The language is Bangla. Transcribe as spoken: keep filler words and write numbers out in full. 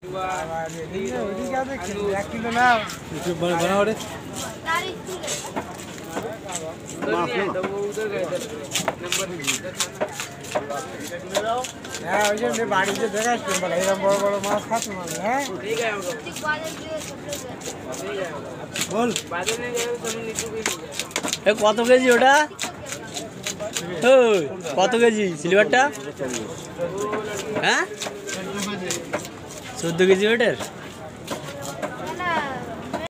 बनाओ रे হ্যাঁ ওই যে বাড়িতে দেখে আসবেন বলে এরকম বড় বড় মাছ খাচ্ছেন মানে হ্যাঁ বল কত কেজি ওটা? কত কেজি সিলভারটা? হ্যাঁ চোদ্দ কেজি ওটার।